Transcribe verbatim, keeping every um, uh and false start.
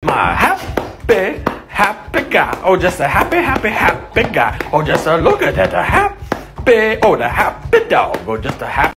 My happy, happy guy. Oh, just a happy, happy, happy guy. Oh, just a look at that, a happy, oh, the happy dog. Oh, just a happy.